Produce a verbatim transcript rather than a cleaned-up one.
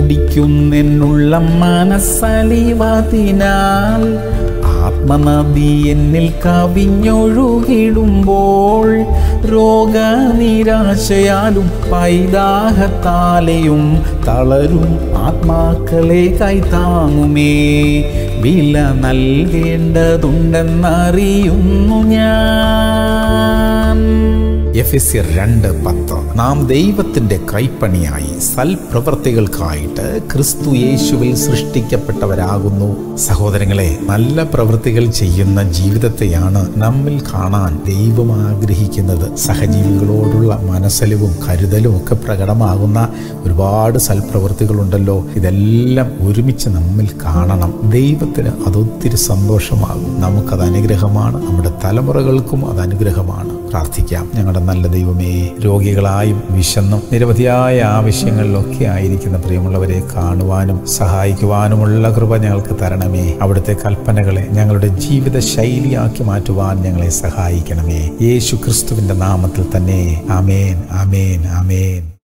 തുടിക്കുന്നെന്നുള്ള മനസ്സലിവതിനാൽ ആത്മനദി എന്നിൽ കവിഞ്ഞൊഴുകിടുമ്പോൾ രോഗനിരാശയാലും പൈതാഹത്താലെയും തളരും ആത്മാക്കളെ കൈത്താങ്ങുമേ. വില നൽകേണ്ടതുണ്ടെന്നറിയുന്നു ഞാൻ. എഫെസ്യർ രണ്ട് പത്ത്. നാം ദൈവത്തിൻ്റെ കൈപ്പണിയായി സൽപ്രവൃത്തികൾക്കായിട്ട് ക്രിസ്തു യേശുവിൽ സൃഷ്ടിക്കപ്പെട്ടവരാകുന്നു. സഹോദരങ്ങളെ, നല്ല പ്രവൃത്തികൾ ചെയ്യുന്ന ജീവിതത്തെയാണ് നമ്മിൽ കാണാൻ ദൈവം ആഗ്രഹിക്കുന്നത്. സഹജീവികളോടുള്ള മനസ്സലിവും കരുതലും ഒക്കെ പ്രകടമാകുന്ന ഒരുപാട് സൽപ്രവൃത്തികളുണ്ടല്ലോ. ഇതെല്ലാം ഒരുമിച്ച് നമ്മിൽ കാണണം. ദൈവത്തിന് അതൊത്തിരി സന്തോഷമാകും. നമുക്കത് അനുഗ്രഹമാണ്. നമ്മുടെ തലമുറകൾക്കും അത് അനുഗ്രഹമാണ്. പ്രാർത്ഥിക്കാം. ഞങ്ങളുടെ നല്ല ദൈവമേ, രോഗികളായും വിശന്നും നിരവധിയായ ആവശ്യങ്ങളിലൊക്കെ ആയിരിക്കുന്ന പ്രിയമുള്ളവരെ കാണുവാനും സഹായിക്കുവാനുമുള്ള കൃപ ഞങ്ങൾക്ക് തരണമേ. അവിടുത്തെ കൽപ്പനകളെ ഞങ്ങളുടെ ജീവിത ശൈലിയാക്കി മാറ്റുവാൻ ഞങ്ങളെ സഹായിക്കണമേ. യേശു ക്രിസ്തുവിന്റെ നാമത്തിൽ തന്നെ. ആമേൻ, ആമേൻ, ആമേൻ.